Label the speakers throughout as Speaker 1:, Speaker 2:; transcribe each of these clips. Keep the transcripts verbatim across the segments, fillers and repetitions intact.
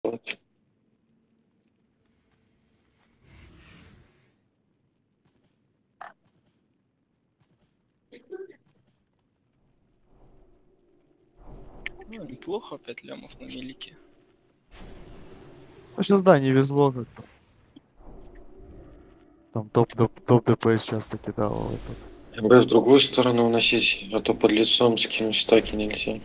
Speaker 1: Ну, неплохо, пять лямов на милике.
Speaker 2: Ну, сейчас, да, не везло как-то. Там топ-топ топ ДПС часто кидал. Вот
Speaker 3: Б в другую сторону уносить, а то под лицом скинуть стаки нельзя.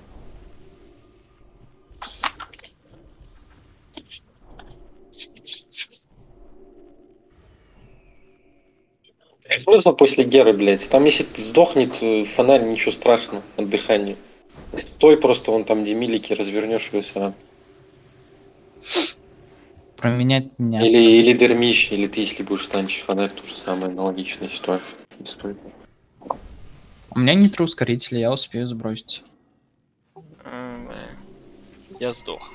Speaker 3: Смысл после Геры, блядь? Там если сдохнет фонарь, ничего страшного от дыхания. Стой просто вон там, где милики, развернешь его сразу.
Speaker 4: Променять меня.
Speaker 3: Или, или дермиш, или ты, если будешь станчить фонарь, то же самое, аналогичная ситуация. Не стоит.
Speaker 4: У меня нет ускорителя, я успею сбросить.
Speaker 1: А, бля. Я сдох.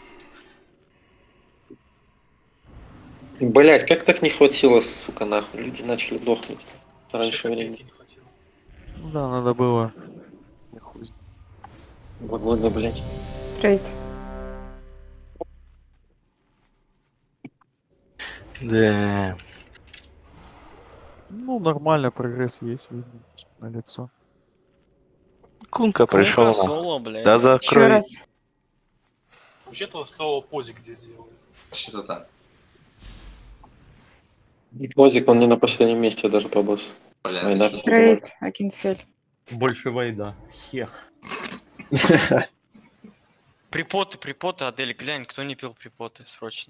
Speaker 3: Блять, как так не хватило, сука, нахуй? Люди начали дохнуть раньше времени.
Speaker 2: Ну да, надо было. Я хуй знает.
Speaker 3: Два года, блять.
Speaker 5: Трейд.
Speaker 6: Да.
Speaker 2: Ну, нормально, прогресс есть, видно, на лицо.
Speaker 6: Кунка пришел.
Speaker 1: Кунка соло, блядь.
Speaker 6: Да
Speaker 5: Еще
Speaker 6: закрой.
Speaker 5: раз.
Speaker 7: Вообще-то соло позик где сделали.
Speaker 8: Что-то так.
Speaker 3: Возик, он не на последнем месте даже по боссу.
Speaker 8: Бля,
Speaker 3: Война.
Speaker 8: ты что?
Speaker 5: Трейд. Акинфель.
Speaker 9: Больше войда. Хех.
Speaker 1: Припоты, припоты, Адель, глянь, кто не пил припоты, срочно.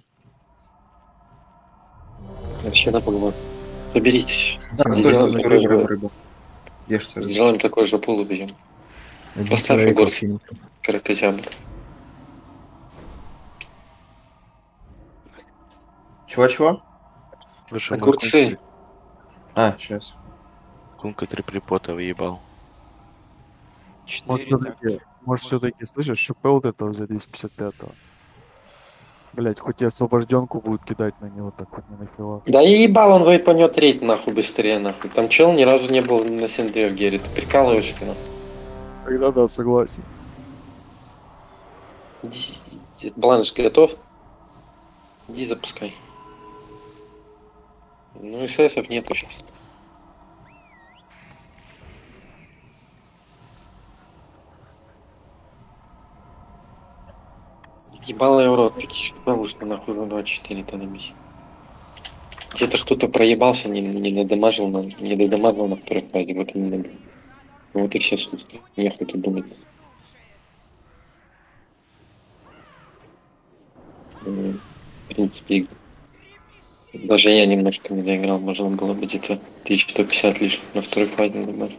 Speaker 3: Вообще на поговор. Соберитесь.
Speaker 10: Да,
Speaker 3: Сделаем
Speaker 10: стой,
Speaker 3: такой
Speaker 10: рыбу, рыбу,
Speaker 3: же-
Speaker 10: рыбу. Ешьте рыбу.
Speaker 3: Сделаем такой же пул, убьем.
Speaker 10: Один
Speaker 3: Поставь
Speaker 10: человек
Speaker 3: Егор.
Speaker 10: вообще не...
Speaker 3: Каракозябр.
Speaker 10: Чего-чего?
Speaker 6: Слушай, мой
Speaker 3: Огурцы.
Speaker 10: А, сейчас.
Speaker 6: Кунка три припота выебал.
Speaker 2: Может,
Speaker 1: Четыре, так.
Speaker 2: все-таки, может, все-таки, слышишь, ШП вот этого за двести пятьдесят пятого. Блять, хоть и освобожденку будут кидать на него, так вот не нахила.
Speaker 3: Да и ебал, он вейпанет рейд нахуй быстрее нахуй. Там чел ни разу не был на синдре в Гере. Ты прикалываешься нахуй.
Speaker 2: Тогда да, согласен.
Speaker 3: Иди, Бланш готов? Иди запускай. Ну ССов нету сейчас. Ебалый урод, получно нахуй на двадцать четыре тоннами. Где-то кто-то проебался, не, не надамажил, на, не додамажил на второй фазе, вот и не надо. Вот и все сутки. Нехуй тут думать. М, В принципе, даже я немножко не доиграл, можно было бы где-то тысяча сто пятьдесят лишь на второй фазе надамажить.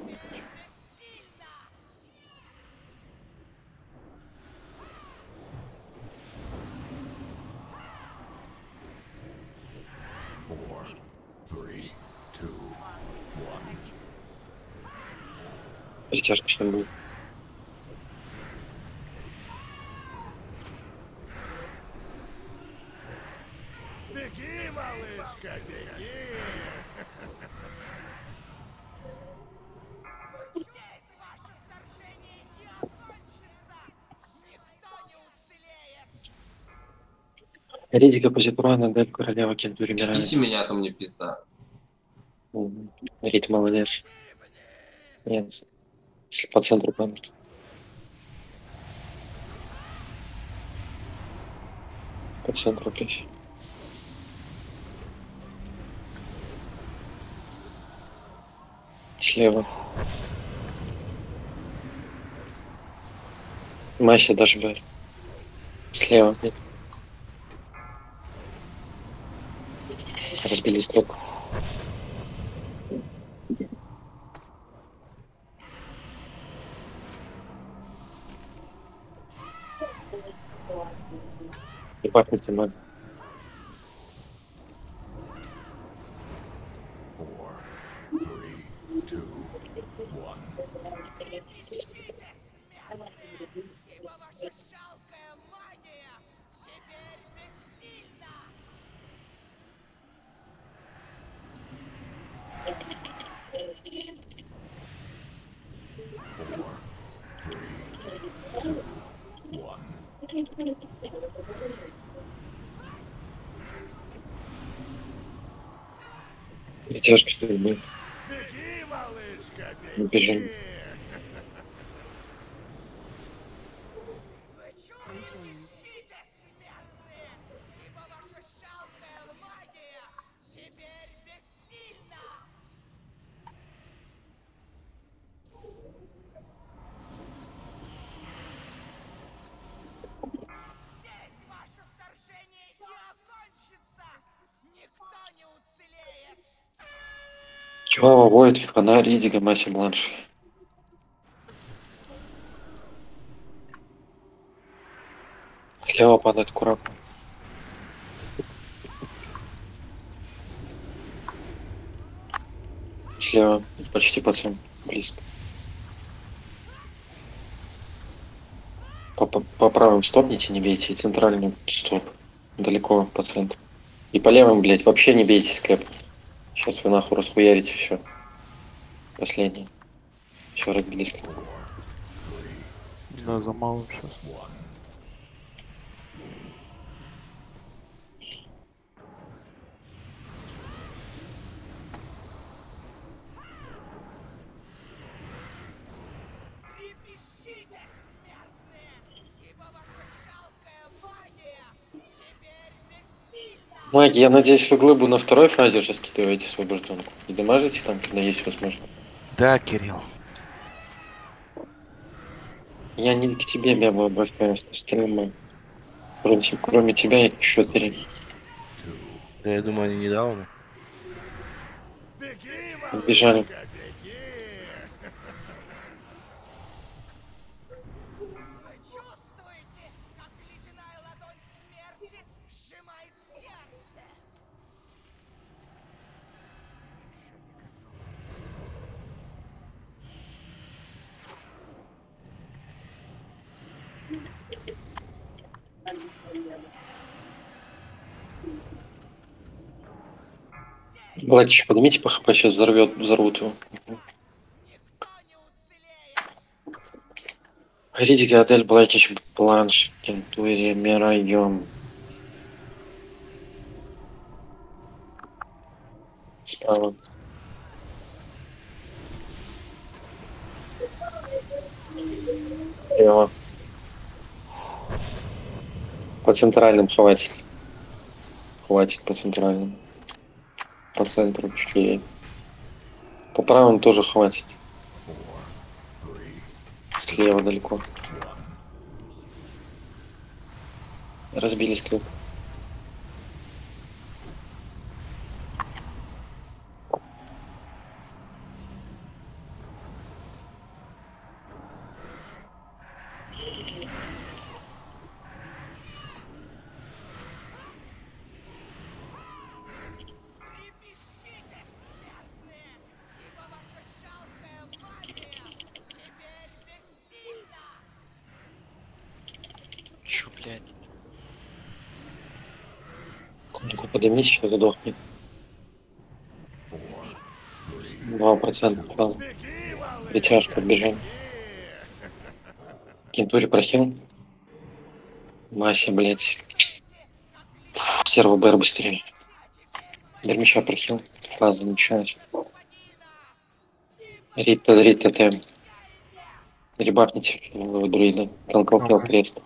Speaker 3: Растяжка что будет.
Speaker 11: Беги, малышка, беги!
Speaker 3: Редика позитруана, Дель, королева, кентури, Мирай.
Speaker 8: Ждите меня, а то мне пизда.
Speaker 3: Рит, молодец. Нет, если по центру память. По центру опять. Слева. Мася даже бьет. Слева. Нет. Разбили строк. И пахнет снимать. Притяжка, что ли, будет?
Speaker 11: Беги, малышка,
Speaker 3: Ну,
Speaker 11: беги!
Speaker 3: бежим. Чего выводит фонарь Ридига Масси младший? Слева падает курак. Слева почти по центру, близко. По, по, по правым стопните, не бейте, и центральный стоп. Далеко по центру. И по левым, блядь, вообще не бейте склеп. Сейчас вы нахуй расхуярите все. Последний. Все, разбились.
Speaker 2: Да, за малым сейчас.
Speaker 3: Маги, я надеюсь, вы глыбу на второй фазе уже скидываете освобожденку. И дамажите там, когда есть возможность.
Speaker 6: Да, Кирилл.
Speaker 3: Я не к тебе, Беба, обращаюсь, к остальным. Кроме, кроме тебя еще три.
Speaker 6: Да, я думаю, они недавно.
Speaker 11: Беги,
Speaker 3: Бежали.
Speaker 11: малышка, беги!
Speaker 3: Блэкич, поднимите по хп, сейчас взорвет, взорвут его. Ридига, Адель, Блэкич, Бланш, Кентури, Мирайом. Справа. Слева. По центральным хватит. Хватит по центральным. По центру чуть левее. По правым тоже хватит. Слева далеко. Разбились клуб.
Speaker 1: Чё, блядь?
Speaker 3: Кунку поднимите, что задохнет. Два процента. Притяжка, бежим. Кентури прохил. Мася, блядь. Серво БР быстрее. Дермича прохил. Фаза начинается. Рита, Рита, Т. Ребапните в друида. Конколкел крест.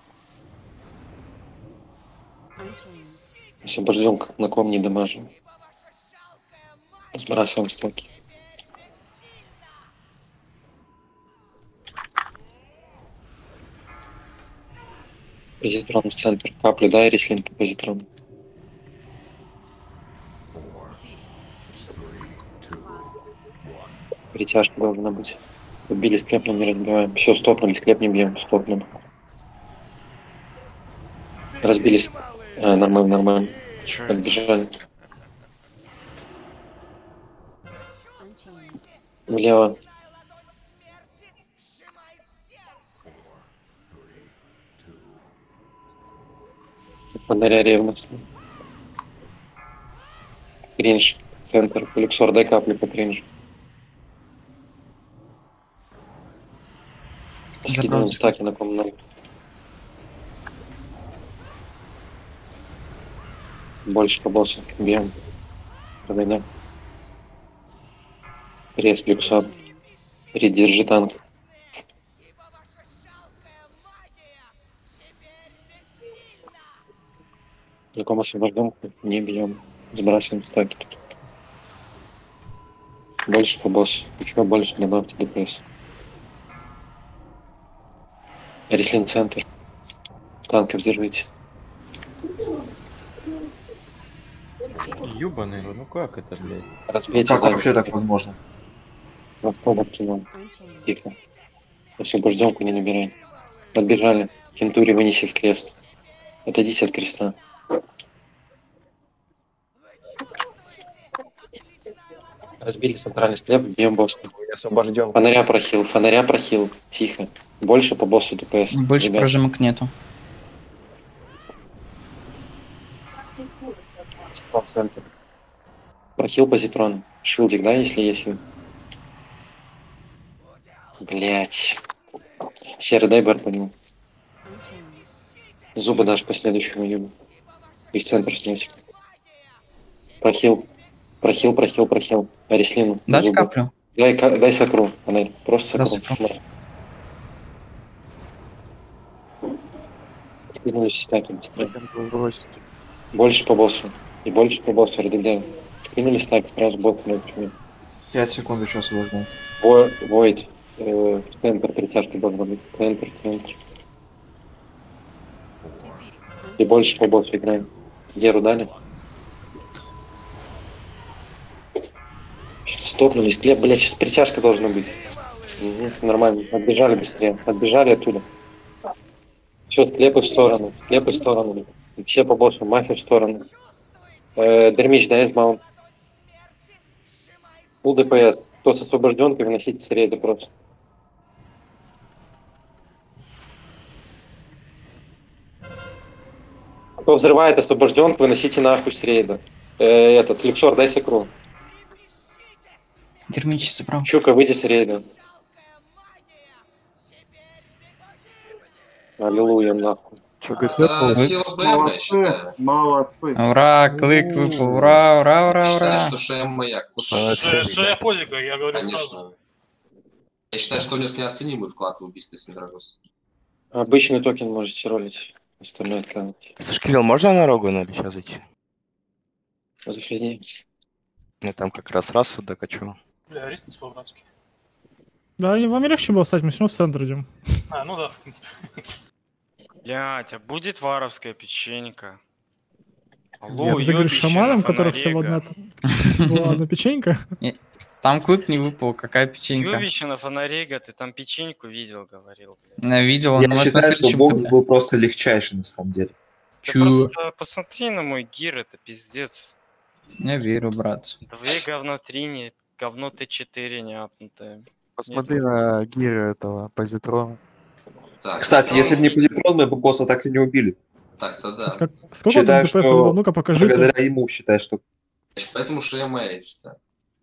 Speaker 3: Освобожден, как на ком не дамажим. Сбрасываем стоки. Позитрон в центр. Капли, да, Рислин по позитрону. Притяжка должна быть. Убили склеп, но не разбиваем. Все, стопнули, склеп не бьем, стопнули. Разбились. А, нормально, нормально.
Speaker 1: Чё?
Speaker 3: Отбежали. Влево. Фонаря ревность. Кринж. Центр. Люксор, дай капли по кринжу. Скидываем стаки на комнату. Больше по боссу. Бьем. Подойдем. Крест люкса. Придержи танк. Никому освобожден, не бьем. Сбрасываем стаки. Больше по боссу. Еще больше добавьте ДПС. Рислин центр. Танков держите.
Speaker 9: Ёбаный, ну как это, блядь?
Speaker 3: Разбейте
Speaker 10: Как
Speaker 3: сзади.
Speaker 10: вообще так возможно?
Speaker 3: Автобус кинул. Тихо. Освобожденку не набирай. Подбежали. Кентури вынеси в крест. Отойдите от креста. Разбили центральный склеп, бьем босса.
Speaker 6: Освобожден.
Speaker 3: Фонаря прохил, фонаря прохил. Тихо. Больше по боссу ДПС.
Speaker 4: Больше
Speaker 3: ребят.
Speaker 4: прожимок нету.
Speaker 3: По центру. Прохил позитрон. Шилдик, да, если есть? Блять. Серый, дай бар по нему. Зубы дашь по следующему юбу. И в центр снять. Прохил. Прохил, прохил, прохил. Арислину.
Speaker 4: Дать
Speaker 3: зубы.
Speaker 4: каплю?
Speaker 3: Дай, ка- дай сакру, фонарь. Просто
Speaker 4: Да,
Speaker 3: сакру.
Speaker 4: сакру.
Speaker 3: Скинулись стаки. быстрее.
Speaker 2: Легенду бросить.
Speaker 3: Больше по боссу. И больше по боссу, РДД. Скинулись стаки, сразу босс.
Speaker 10: Пять секунд еще освобожден.
Speaker 3: Войд. Э, в центр притяжки должен быть. Центр, центр. И больше по боссу играем. Геру дали. Стопнулись. Склеп, блядь, сейчас притяжка должна быть. Угу, нормально. Отбежали быстрее. Отбежали оттуда. Все, склепы в сторону. Склепы в сторону. Все по боссу. Мафия в сторону. Э, Дермич, да, есть маунт. Фул ДПС. Кто с освобожденкой, выносите с рейда просто. Кто взрывает освобожденку, выносите нахуй с рейда. Э, этот, Люксор, дай сакру.
Speaker 4: Термичи собрал.
Speaker 3: Чука, выйди с рейда. Аллилуйя, нахуй.
Speaker 2: Чё, ГЦ
Speaker 8: Это
Speaker 2: был?
Speaker 8: сила БМ, я считаю.
Speaker 10: молодцы.
Speaker 4: Ура, клык выпал, ура, ура, ура,
Speaker 8: Я считаю,
Speaker 4: ура.
Speaker 8: что ШМ маяк. Ну,
Speaker 6: Молодцы.
Speaker 7: Ш- Шея позика, я говорю сразу.
Speaker 8: конечно. Я считаю, что у него неоценимый вклад в убийство Синдрагоса.
Speaker 3: Обычный токен можете ролить. Остальное откладывать.
Speaker 6: Слушай, Кирилл, можно на Рогу на сейчас зайти?
Speaker 3: Заходи.
Speaker 6: Я там как раз раз докачу.
Speaker 7: Бля, рисница по-братски.
Speaker 5: Да, и вам легче было стать, мы все равно в центр идем.
Speaker 7: А, ну да, в принципе.
Speaker 1: Блять, а будет варовская печенька?
Speaker 5: Я
Speaker 1: Алло,
Speaker 5: ты говоришь
Speaker 1: ёбище
Speaker 5: шаманам,
Speaker 1: на
Speaker 5: которых всего одна,
Speaker 1: фонарега.
Speaker 5: была одна печенька.
Speaker 4: Там клык не выпал, какая печенька.
Speaker 1: Ёбище на фонарега, ты там печеньку видел, говорил, блядь.
Speaker 4: Я видел, он
Speaker 10: Я
Speaker 4: может на
Speaker 10: считаю, что
Speaker 4: следующем
Speaker 10: бокс
Speaker 4: ТП.
Speaker 10: был просто легчайший на самом деле.
Speaker 1: Ты
Speaker 4: Чё?
Speaker 1: просто посмотри на мой гир, это пиздец.
Speaker 4: Я верю, брат.
Speaker 1: Две говно три, не, говно Т четыре не апнутое.
Speaker 2: Посмотри на гиры этого позитрона.
Speaker 8: Так,
Speaker 10: Кстати,
Speaker 8: ну,
Speaker 10: если бы не позитрон, мы бы босса так и не убили.
Speaker 8: Так-то да.
Speaker 5: Как- Сколько там
Speaker 10: Считаю,
Speaker 5: ДПС
Speaker 10: что
Speaker 5: выдал? Ну-ка покажите.
Speaker 10: благодаря ему считаю, что...
Speaker 8: Поэтому ШМ я считаю.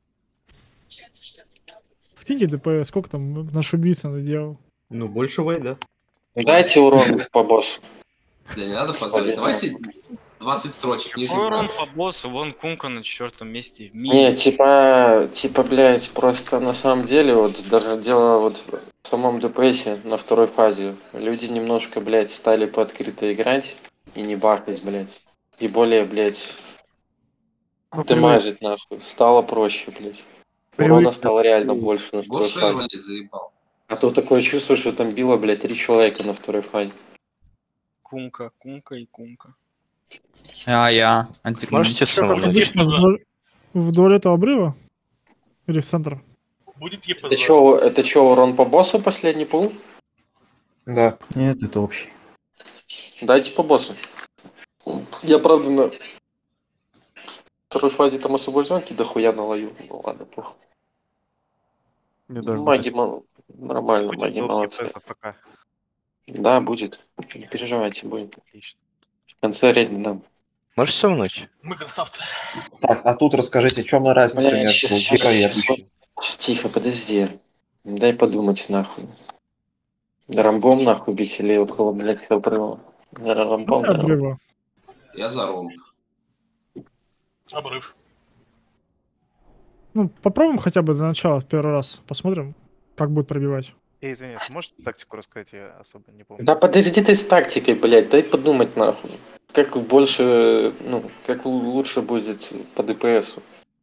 Speaker 5: Скиньте ДПС, сколько там наш убийца наделал.
Speaker 9: Ну, больше вайда.
Speaker 3: Дайте урон по боссу.
Speaker 8: Бля, не надо позорить. Давайте двадцать строчек ниже.
Speaker 1: Какой урон
Speaker 8: прав.
Speaker 1: по боссу? Вон Кунка на четвертом месте в
Speaker 3: Не,
Speaker 1: мире.
Speaker 3: типа, типа, блядь, просто на самом деле, вот даже дело вот в самом ДПСе на второй фазе. Люди немножко, блядь, стали пооткрыто играть и не бахать, блядь. И более, блядь, дымажить нахуй. Стало проще, блядь. Урона стало реально больше на второй
Speaker 8: Гоша
Speaker 3: фазе.
Speaker 8: вроде заебал.
Speaker 3: А то такое чувство, что там било, блядь, три человека на второй фазе.
Speaker 1: Кунка, Кунка и Кунка.
Speaker 4: А я. антирмин.
Speaker 6: Можете самому
Speaker 7: Будет
Speaker 6: зайти?
Speaker 5: Обычно вдоль, вдоль этого обрыва? Или в центр?
Speaker 7: Будет ЕПЗ.
Speaker 3: Это чё, это чё, урон по боссу последний пул?
Speaker 10: Да. Нет, это общий.
Speaker 3: Дайте по боссу. Я, правда, на второй фазе там освобожденки дохуя налою. Ну ладно, похуй.
Speaker 2: Мне даже
Speaker 3: Маги мол... нормально, маги молодцы. Да, будет. Не переживайте, будет.
Speaker 6: Отлично.
Speaker 3: В конце рейда дам.
Speaker 6: Можешь со мной?
Speaker 7: Мы красавцы.
Speaker 10: Так, а тут расскажите, в чем разница
Speaker 3: Бля,
Speaker 10: между
Speaker 3: щас, щас,
Speaker 10: Герой и
Speaker 3: щас.
Speaker 10: обычным?
Speaker 3: Тихо, подожди. Дай подумать, нахуй. Рамбом нахуй бить или около, блядь, обрыва? Рамбом,
Speaker 5: Вдоль
Speaker 3: да.
Speaker 5: обрыва.
Speaker 8: Я за ромб.
Speaker 7: Обрыв.
Speaker 5: Ну, попробуем хотя бы до начала в первый раз. Посмотрим, как будет пробивать.
Speaker 12: Эй, извини, сможете тактику рассказать? Я особо не помню.
Speaker 3: Да подожди ты с тактикой, блядь, дай подумать нахуй. Как больше, ну, как лучше будет по ДПСу.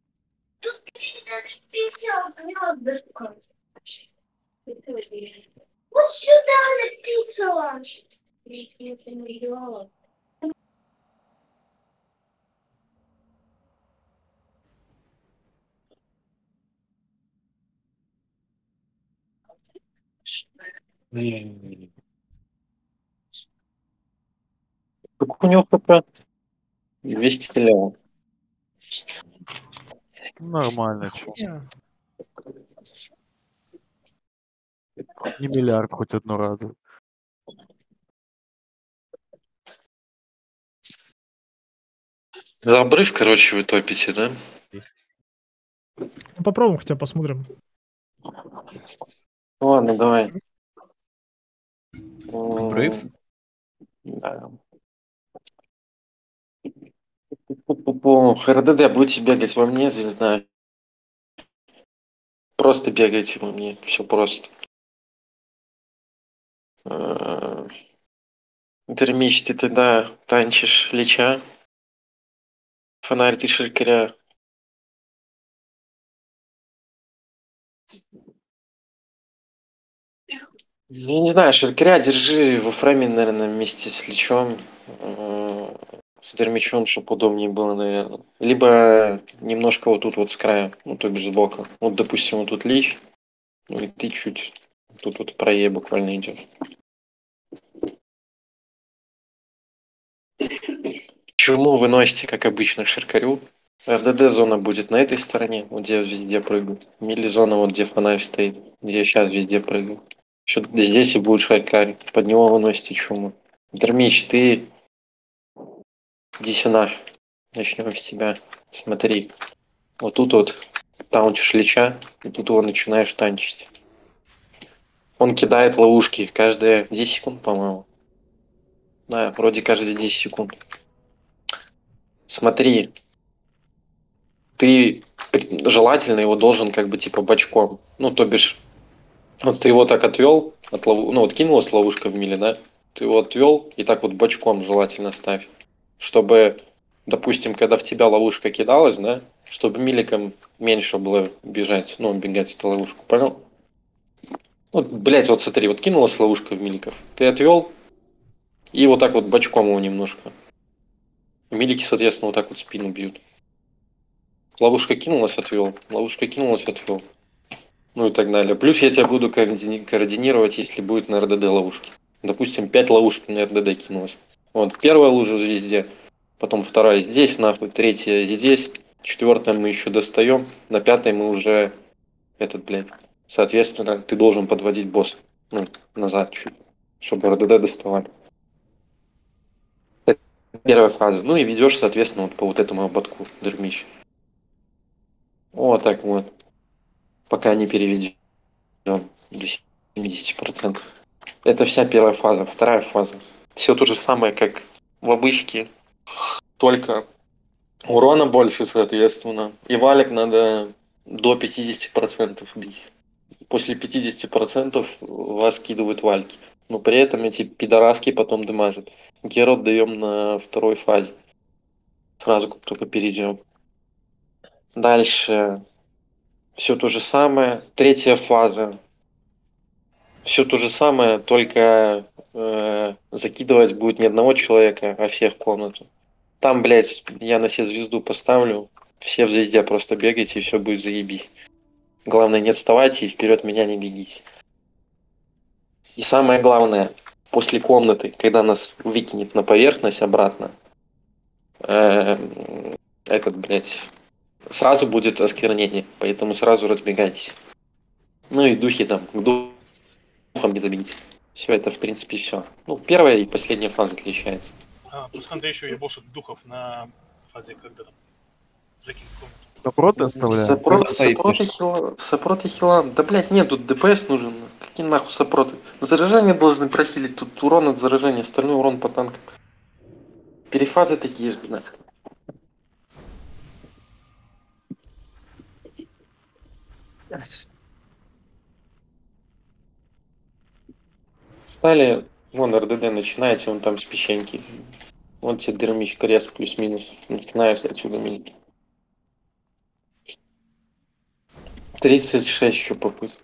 Speaker 11: Вот сюда написала.
Speaker 3: Сколько у него хп? двести левел.
Speaker 2: Нормально, чё.
Speaker 5: Я.
Speaker 2: Не миллиард хоть одно радует.
Speaker 3: За обрыв, короче, вы топите, да?
Speaker 5: Ну, попробуем хотя бы посмотрим.
Speaker 3: Ладно, давай.
Speaker 4: Обрыв?
Speaker 3: Да. Пу-пу-пу. РДД, будете бегать во мне, звезда. Просто бегайте во мне, все просто. Термич, ты тогда танчишь Лича. Фонарь ты Шелькаря. Я не знаю, Шелькаря держи во фрейме, наверное, вместе с Личом. э, С Дермичом, чтобы удобнее было, наверное. Либо немножко вот тут вот с края, ну то бишь сбоку. Вот, допустим, вот тут Лич. Ну и ты чуть тут вот прое буквально идешь. Чуму выносите, как обычно, Ширкарю. РДД зона будет на этой стороне, вот где я везде прыгаю. Мили зона, вот где фонарь стоит, где я сейчас везде прыгаю. Еще здесь и будет Шаркарь. Под него выносите чуму. Дермич, ты иди сюда. Начнем с тебя. Смотри. Вот тут вот таунтишь Лича, и тут его начинаешь танчить. Он кидает ловушки каждые десять секунд, по-моему. Да, вроде каждые десять секунд. Смотри. Ты желательно его должен как бы типа бочком. Ну, то бишь, вот ты его так отвел, от лов... ну вот кинулась ловушка в миле, да? Ты его отвел и так вот бочком желательно ставь. Чтобы, допустим, когда в тебя ловушка кидалась, да, чтобы миликом меньше было бежать, ну, бегать эту ловушку, понял? Вот, блять, вот смотри, вот кинулась ловушка в миликов, ты отвел и вот так вот бочком его немножко. Милики, соответственно, вот так вот спину бьют. Ловушка кинулась, отвел. Ловушка кинулась, отвел. Ну и так далее. Плюс я тебя буду координи- координировать, если будет на РДД ловушки. Допустим, пять ловушек на РДД кинулось. Вот первая лужа везде, потом вторая здесь, нахуй, третья здесь, четвертая мы еще достаем, на пятой мы уже этот, блядь. Соответственно, ты должен подводить босса. Ну, назад чуть, чтобы РДД доставали. Это первая фаза. Ну и ведешь, соответственно, вот по вот этому ободку, Дермич. Вот так вот. Пока не переведем до семидесяти процентов. Это вся первая фаза. Вторая фаза. Все то же самое, как в обычке. Только урона больше, соответственно. И валик надо до пятидесяти процентов бить. После пятидесяти процентов вас скидывают вальки. Но при этом эти пидораски потом дэмажат. Герод даем на второй фазе. Сразу как только перейдем. Дальше все то же самое. Третья фаза. Все то же самое, только э, закидывать будет не одного человека, а всех в комнату. Там, блядь, я на все звезду поставлю. Все в звезде просто бегайте, и все будет заебись. Главное, не отставайте и вперед меня не бегите. И самое главное, после комнаты, когда нас выкинет на поверхность обратно, э, этот, блядь, сразу будет осквернение, поэтому сразу разбегайтесь. Ну и духи там, к духам не забегите. Все это, в принципе, все. Ну, первая и последняя фаза отличается.
Speaker 7: А, пусть Андрей еще ебошит духов на фазе, когда там закинет комнату.
Speaker 2: Сопроты оставляем.
Speaker 3: Сопроты, сопроты, хила, сопроты хила. Да, блядь, нет, тут ДПС нужен. Какие нахуй сопроты? Заражения должны прохилить, тут урон от заражения, остальной урон по танкам. Перефазы такие же, нахуй. Стали, вон РДД начинаете, он там с песчанки. Вот тебе дермич, крест плюс-минус. Начинаешься отсюда мельки. тридцать шесть еще попыток.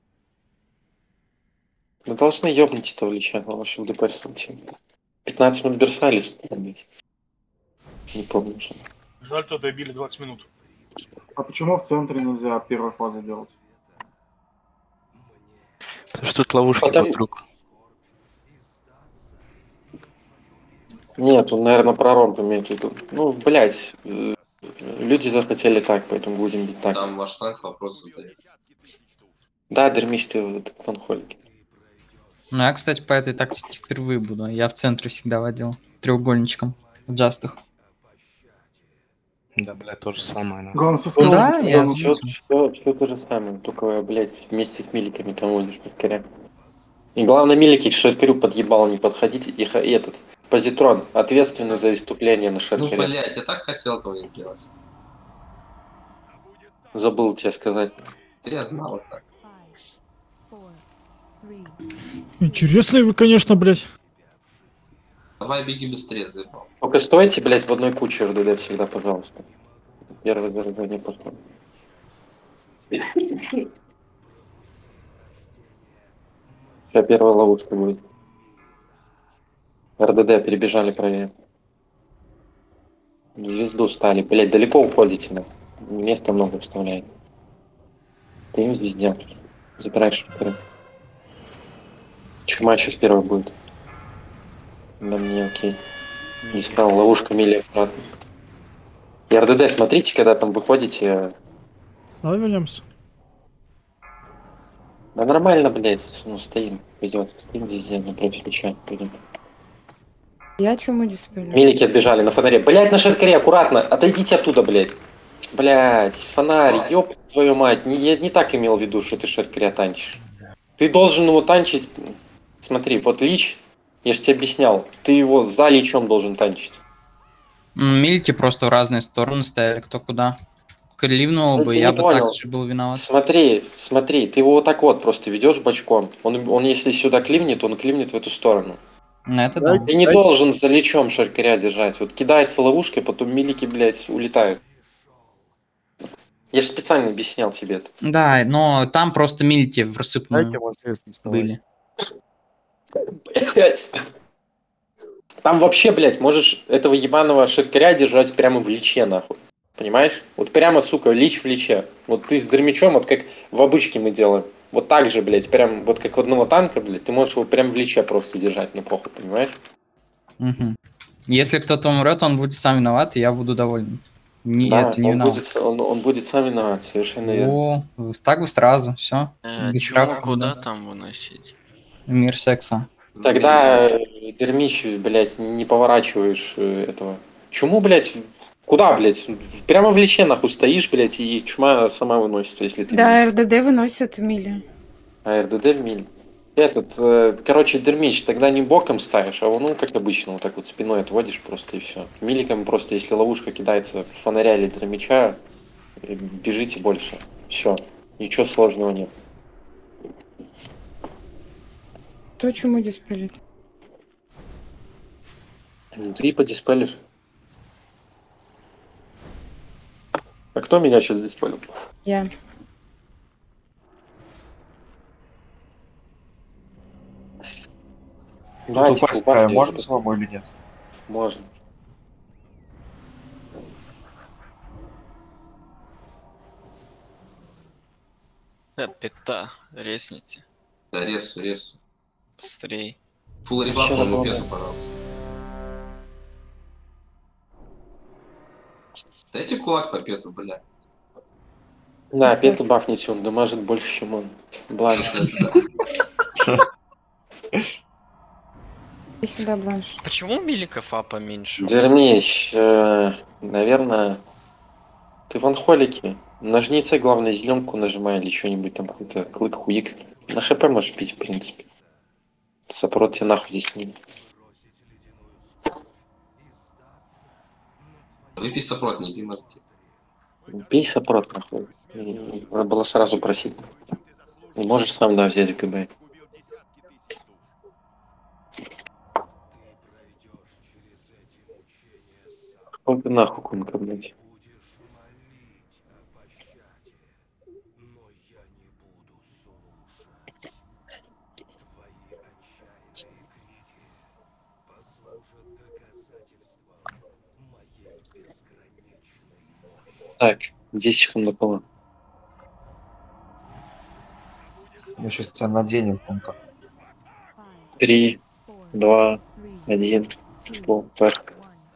Speaker 3: Мы должны ёбнуть это влечать на вашем ДПС. пятнадцать минут берсались. Не помню уже.
Speaker 7: Зальто добили двадцать минут.
Speaker 13: А почему в центре нельзя первой фазы делать?
Speaker 6: Потому что тут ловушки
Speaker 3: Потому-
Speaker 6: вокруг.
Speaker 3: Нет, он, наверное, про ромб имеет в виду. Ну, блять, люди захотели так, поэтому будем бить так.
Speaker 8: Там ваш танк вопрос задает.
Speaker 3: Да, дермич ты в фанхолике.
Speaker 4: Ну, я, кстати, по этой тактике впервые буду. Я в центре всегда водил. Треугольничком. В джастах.
Speaker 6: Да, бля, то же самое. нахуй.
Speaker 13: Главное, со
Speaker 4: Ну
Speaker 13: скиллом
Speaker 4: да,
Speaker 13: всё
Speaker 4: я
Speaker 13: равно
Speaker 3: Все,
Speaker 4: заметил.
Speaker 3: все, все то же самое, только, блядь, вместе с миликами там водишь подкоря. И главное, милики к шаркарю подъебал не подходить. И ха- и этот, позитрон, ответственный за иступление на
Speaker 8: Ну,
Speaker 3: шаркаре.
Speaker 8: блядь, я так хотел этого не делать.
Speaker 3: Забыл тебе сказать.
Speaker 8: Я знал так.
Speaker 5: Интересные вы, конечно, блядь.
Speaker 8: Давай беги быстрее, заебал.
Speaker 3: Только стойте, блядь, в одной куче РДД всегда, пожалуйста. Первый РДД не пошел. Сейчас первая ловушка будет. РДД перебежали правее. В звезду стали. Блядь, далеко уходите, на. Места много вставляет. Ты им звездят. Забираешь второй. Чума сейчас первый будет. Да мне окей. Не сказал, ловушка мили аккуратно. И РДД, смотрите, когда там выходите.
Speaker 5: Давай вернемся.
Speaker 3: Да нормально, блядь, ну стоим, пойдет, стоим везде, напротив ключа, пойдем.
Speaker 14: Я чему диспелю?
Speaker 3: Милики отбежали на фонаре. Блядь, на шаркаре, аккуратно, отойдите оттуда, блядь. Блядь, фонарь, ёб твою мать, не, я не так имел в виду, что ты шаркаря танчишь. Ты должен его танчить, смотри, вот лич, я же тебе объяснял, ты его за личом должен танчить.
Speaker 4: М, Мильки просто в разные стороны стояли, кто куда. Ливнул
Speaker 3: Ну,
Speaker 4: бы,
Speaker 3: ты
Speaker 4: я
Speaker 3: не
Speaker 4: бы
Speaker 3: понял.
Speaker 4: так же был виноват.
Speaker 3: Смотри, смотри, ты его вот так вот просто ведешь бочком. Он, он если сюда кливнет, он кливнет в эту сторону.
Speaker 4: Ну, это да.
Speaker 3: Ты не должен за лечом шаркаря держать. Вот кидается ловушкой, потом милики, блядь, улетают. Я же специально объяснял тебе это.
Speaker 4: Да, но там просто мильки в рассыпную
Speaker 2: Дайте ему средств вставать.
Speaker 4: были.
Speaker 3: Блядь. Там вообще, блядь, можешь этого ебаного шаркаря держать прямо в личе, нахуй. Понимаешь? Вот прямо, сука, лич в личе. Вот ты с дермичом, вот как в обычке мы делаем. Вот так же, блядь, прям вот как у одного танка, блядь, ты можешь его прям в личе просто держать, ну похуй, понимаешь?
Speaker 4: Мгм. Если кто-то умрет, он будет сам виноват, и я буду доволен. Не,
Speaker 3: Да,
Speaker 4: это не
Speaker 3: он
Speaker 4: виноват.
Speaker 3: будет, он, он будет сам виноват, совершенно верно.
Speaker 4: О, так бы сразу, все.
Speaker 1: Э,
Speaker 4: Без
Speaker 1: чего,
Speaker 4: страха,
Speaker 1: куда
Speaker 4: да.
Speaker 1: там выносить?
Speaker 4: Мир секса.
Speaker 3: Тогда э, дермич, блядь, не поворачиваешь э, этого. Чуму, блядь, куда, блядь? Прямо в личе, нахуй, стоишь, блядь, и чума сама выносится, если ты...
Speaker 14: Да, РДД выносят мили.
Speaker 3: А РДД в миль. Этот, э, короче, дермич, тогда не боком ставишь, а ну, как обычно, вот так вот спиной отводишь просто и все. Миликом просто, если ловушка кидается в фонаря или дермича, э, бежите больше. Все. Ничего сложного нет.
Speaker 14: Кто чему диспелит?
Speaker 3: Ты подиспелишь. А кто меня сейчас диспелил?
Speaker 14: Я.
Speaker 3: Да,
Speaker 10: Тут
Speaker 3: типа,
Speaker 10: упасть
Speaker 3: бабки
Speaker 10: можно
Speaker 3: ждут.
Speaker 10: самому или нет?
Speaker 3: Можно.
Speaker 1: Э, пята, резните.
Speaker 8: Да, ресу, ресу.
Speaker 1: Быстрей.
Speaker 8: Фул ребаф на ему пету, пожалуйста. Дайте кулак по пету, бля.
Speaker 3: Да, пету бафните, он дамажит больше, чем он. Бланш.
Speaker 14: Иди сюда, Бланш.
Speaker 1: Почему миликов а поменьше?
Speaker 3: Дермич, э, наверное, ты в анхолике. На жнеце, главное, зеленку нажимай или что-нибудь там, какой-то клык-хуик. На ХП можешь пить, в принципе. Сопрот тебе нахуй здесь не...
Speaker 8: Выпей сопрот, не пей мозги.
Speaker 3: Бей саппорт, нахуй. Надо было сразу просить. Не можешь сам, да, взять ГБ. Какой ты нахуй, кунка, блядь. Так, десять секунд на кола.
Speaker 10: Мы сейчас тебя наденем, Тонко.
Speaker 3: Три, два, один. Фул, пэк.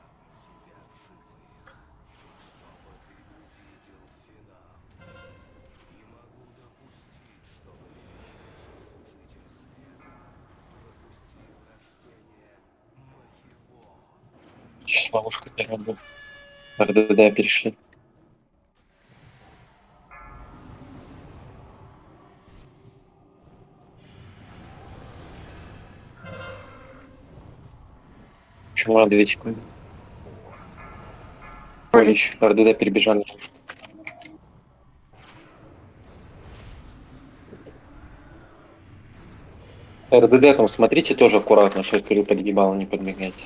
Speaker 3: Сейчас ловушка для будет. РДД перешли. Чума, две секунды. Полич, РДД перебежали. РДД там смотрите тоже аккуратно, что я подгибало, не подбегайте.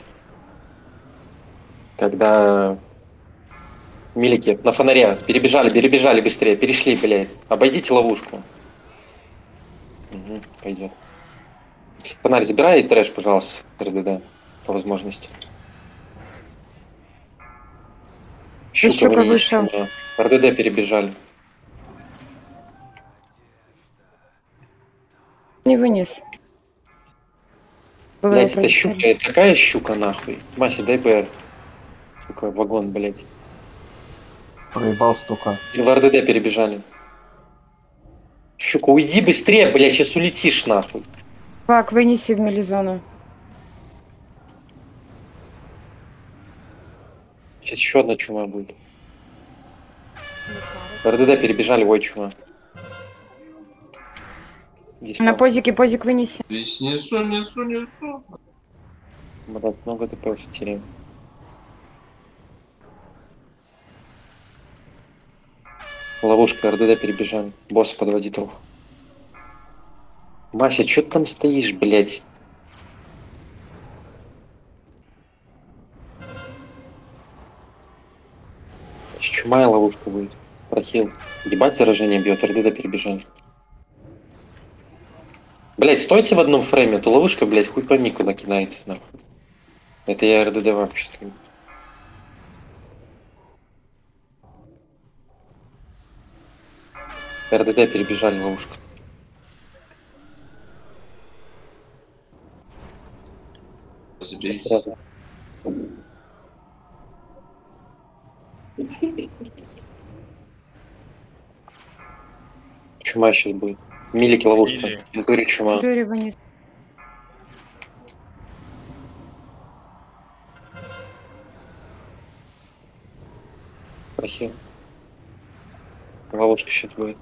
Speaker 3: Когда милики на фонаре перебежали, перебежали быстрее, перешли, блядь. Обойдите ловушку. Угу, пойдет. Фонарь забирай и трэш, пожалуйста, РДД по возможности. Щука вышел. РДД перебежали.
Speaker 14: Не вынес.
Speaker 3: Блять, это щука, это такая щука нахуй. Мася, дай ПР. Сука, вагон, блять.
Speaker 10: Проебал стука.
Speaker 3: И в РДД перебежали. Щука, уйди быстрее, блять, сейчас улетишь нахуй.
Speaker 14: Пак, вынеси в мелизону.
Speaker 3: Сейчас еще одна чума будет. В РДД перебежали, ой, чума. Здесь
Speaker 14: На позике позик вынеси.
Speaker 8: Здесь несу, несу, несу.
Speaker 3: Брат, много ты просто теряем. Ловушка, РДД перебежали. Босса подводи труп. Мася, чё ты там стоишь, блядь? Чумая ловушка будет. Прохил. Ебать, заражение бьет, РДД перебежали. Блять, стойте в одном фрейме, то ловушка, блять, хуй пойми, куда кидается, нахуй. Это я РДД вообще. РДД перебежали ловушку.
Speaker 8: Заберись.
Speaker 3: Чума сейчас будет. Милики ловушка. Я говорю, чума.
Speaker 14: Дори вынес.
Speaker 3: Прохил. Ловушка сейчас будет.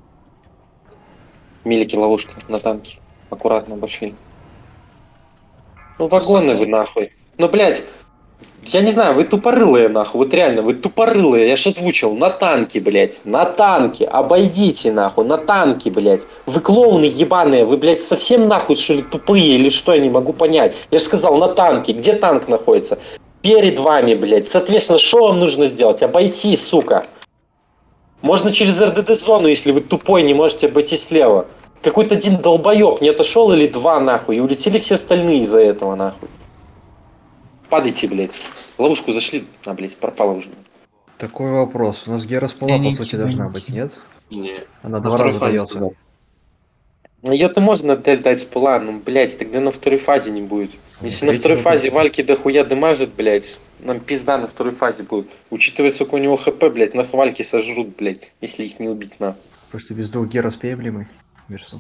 Speaker 3: Милики ловушка на танке. Аккуратно обошли. Ну вагоны вы нахуй. Ну блять. Я не знаю, вы тупорылые нахуй. Вот реально, вы тупорылые. Я же озвучил. На танке, блять. На танке. Обойдите нахуй. На танке, блять. Вы клоуны ебаные. Вы, блять, совсем нахуй что ли тупые или что? Я не могу понять. Я же сказал, на танке. Где танк находится? Перед вами, блять. Соответственно, что вам нужно сделать? Обойти, сука. Можно через РДД-зону, если вы тупой, не можете обойти слева. Какой-то один долбоеб не отошел или два нахуй. И улетели все остальные из-за этого нахуй. Падайте, блядь. В ловушку зашли, а, блядь, пропала уже.
Speaker 15: Такой вопрос. У нас Герас Пула, по сути, должна быть, нет?
Speaker 8: Нет.
Speaker 15: Она два раза дается.
Speaker 3: Ее-то можно дать с пула, ну, блядь, тогда на второй фазе не будет. Если
Speaker 15: Ну,
Speaker 3: на второй
Speaker 15: третий
Speaker 3: фазе Вальки дохуя дамажит, блядь, нам пизда на второй фазе будет. Учитывая, сколько у него хп, блядь, нас Вальки сожрут, блядь, если их не убить на.
Speaker 15: Потому что без двух Герас приемлемый Версу.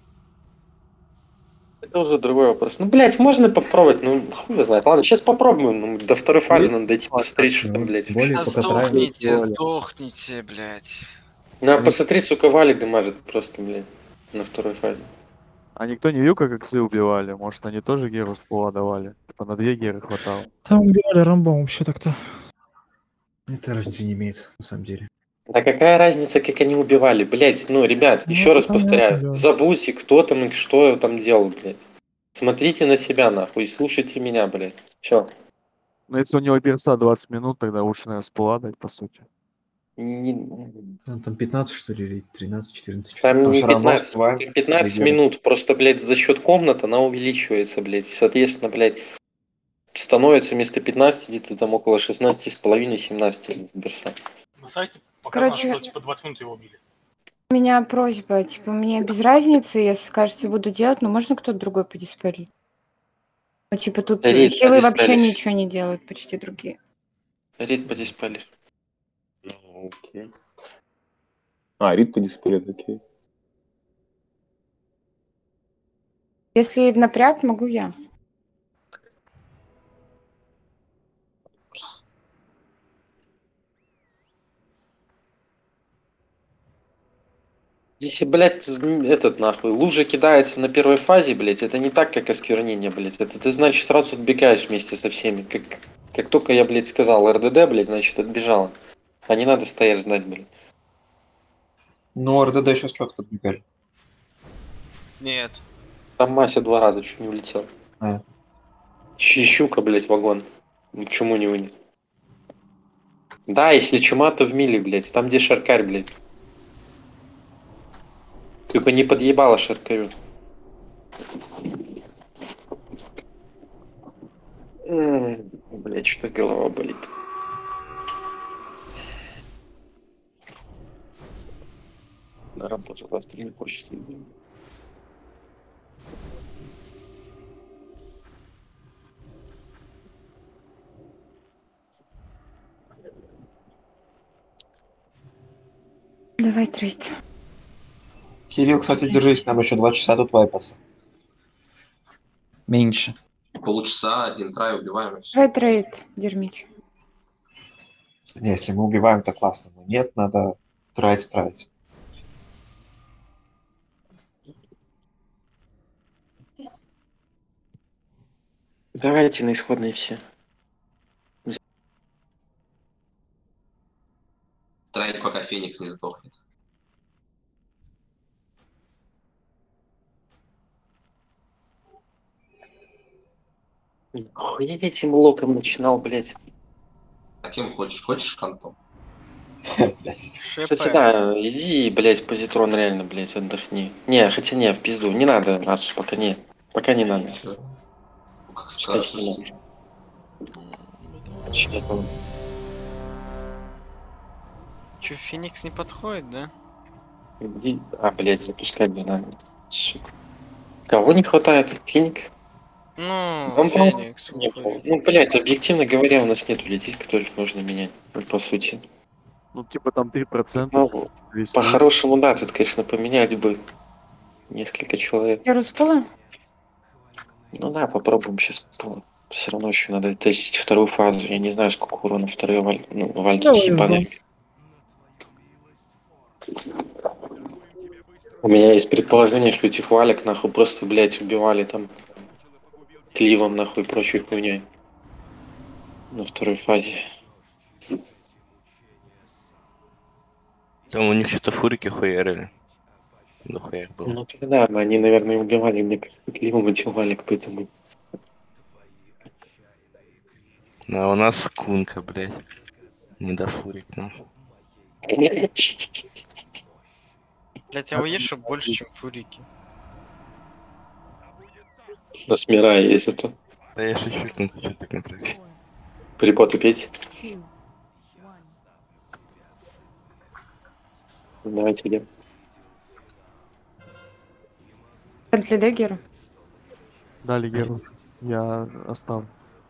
Speaker 3: Это уже другой вопрос. Ну, блядь, можно попробовать, ну, хуй его знает. Ладно, сейчас попробуем, ну, до второй фазы надо дойти, посмотреть, что там, блядь.
Speaker 1: Да сдохните, сдохните, блядь.
Speaker 3: Ну, а посмотри, сука, Валик дамажит просто, блядь, на второй фазе.
Speaker 2: А никто не видел, как иксы убивали? Может, они тоже геру с пола давали? Типа на две геры хватало.
Speaker 5: Там убивали рамбом вообще так-то.
Speaker 15: Это разницы не имеет, на самом деле.
Speaker 3: Да какая разница, как они убивали, блядь, ну, ребят,
Speaker 5: Ну,
Speaker 3: еще
Speaker 5: это
Speaker 3: раз
Speaker 5: понятно,
Speaker 3: повторяю,
Speaker 5: да.
Speaker 3: забудьте, кто там и что там делал, блядь. Смотрите на себя, нахуй, и слушайте меня, блядь. Все.
Speaker 2: Ну, если у него перса двадцать минут, тогда лучше, наверное, спала дать, по сути.
Speaker 3: Не...
Speaker 15: Ну, там пятнадцать, что ли, или тринадцать, четырнадцать, что-то.
Speaker 3: Там
Speaker 10: Но
Speaker 3: не
Speaker 10: все равно
Speaker 3: пятнадцать,
Speaker 10: успеваем.
Speaker 3: там пятнадцать
Speaker 10: Легера.
Speaker 3: минут, просто, блядь, за счет комнат она увеличивается, блядь. Соответственно, блядь, становится вместо пятнадцати где-то там около шестнадцати с половиной семнадцати берса.
Speaker 7: На сайте показано,
Speaker 14: Короче-
Speaker 7: что типа двадцать минут его убили.
Speaker 14: У меня просьба, типа, мне без разницы, если скажете, буду делать, но можно кто-то другой подиспарить? Ну, типа, тут э,
Speaker 3: Рейд
Speaker 14: хилы вообще
Speaker 3: подиспаришь.
Speaker 14: ничего не делают, почти другие.
Speaker 3: Рейд подиспалишь.
Speaker 9: Ну, окей. А, Рид по дисплею, окей.
Speaker 14: Если в напряг, могу я.
Speaker 3: Если, блядь, этот нахуй, лужа кидается на первой фазе, блядь, это не так, как осквернение, блядь. Это ты, значит, сразу отбегаешь вместе со всеми. Как, как только я, блядь, сказал РДД, блядь, значит, отбежала. А не надо стоять ждать, блядь.
Speaker 10: Ну, РДД сейчас четко отбегали.
Speaker 1: Нет.
Speaker 3: Там Мася два раза чуть не улетел.
Speaker 10: А.
Speaker 3: Щ- Щука, блядь, вагон. Чуму не вынес. Да, если чума, то в миле, блядь. Там, где шаркарь, блядь. Только не подъебала шаркарю. М, Блядь, что голова болит. На работу завтра не хочется.
Speaker 14: Давай трейд.
Speaker 10: Кирилл, кстати, держись, нам еще два часа тут вайпаса.
Speaker 4: Меньше.
Speaker 8: Полчаса, один трай, убиваем и все.
Speaker 14: Давай трейд, Дермич.
Speaker 10: Не, если мы убиваем, то классно. Но нет, надо тратить, тратить.
Speaker 3: Давайте на исходные все.
Speaker 8: Трай, пока Феникс не сдохнет.
Speaker 3: Ох, я этим локом начинал, блядь.
Speaker 8: А кем хочешь? Хочешь кантом?
Speaker 3: Кстати, да, иди, блядь, позитрон реально, блядь, отдохни. Не, хотя не, в пизду, не надо, Асус, пока не. Пока не надо.
Speaker 8: Всё. Ну, как
Speaker 3: Читай,
Speaker 8: скажешь.
Speaker 3: что Читай, по-
Speaker 1: Че, Феникс не подходит, да?
Speaker 3: иди. А, блядь, запускать не надо. Сука. Кого не хватает? Феник?
Speaker 1: Ну,
Speaker 3: Он, по-моему,
Speaker 1: Феникс.
Speaker 3: не
Speaker 1: уходит.
Speaker 3: Ну, блядь, объективно говоря, у нас нету людей, которых можно менять, ну, по сути.
Speaker 2: Ну, типа там три процента.
Speaker 3: Ну, по-хорошему, да, тут, конечно, поменять бы несколько человек.
Speaker 14: Я распала?
Speaker 3: Ну да, попробуем сейчас. Все равно еще надо тестить вторую фазу. Я не знаю, сколько урона вторые валь... ну, вальки
Speaker 5: Давай,
Speaker 3: съебали. У меня есть предположение, что этих валек нахуй просто, блядь, убивали там кливом нахуй и прочей хуйней. На второй фазе.
Speaker 6: Там у них что-то фурики хуярили. Дохуя их было.
Speaker 3: Ну тогда они, наверное, убивали мне кливом этих валек, поэтому...
Speaker 6: Ну, а у нас кунка, блядь. Не до фурик, ну.
Speaker 1: Блять, а вы есть, что больше, чем фурики?
Speaker 3: У нас Мирай есть это.
Speaker 6: Да я шучу, кунка, что так направить.
Speaker 3: Припот петь. Давайте идем.
Speaker 14: Бентли Деггер.
Speaker 2: Да, Легеру. Я оставлю.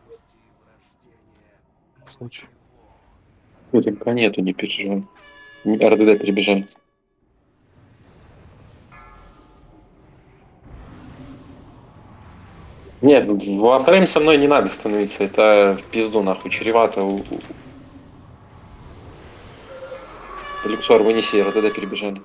Speaker 2: В случае.
Speaker 3: Ну, там пока нету, не переживай. РДД перебежали. Нет, в Warframe со мной не надо становиться, это в пизду нахуй, чревато. У- у- Люксор, вынеси, РДД перебежали.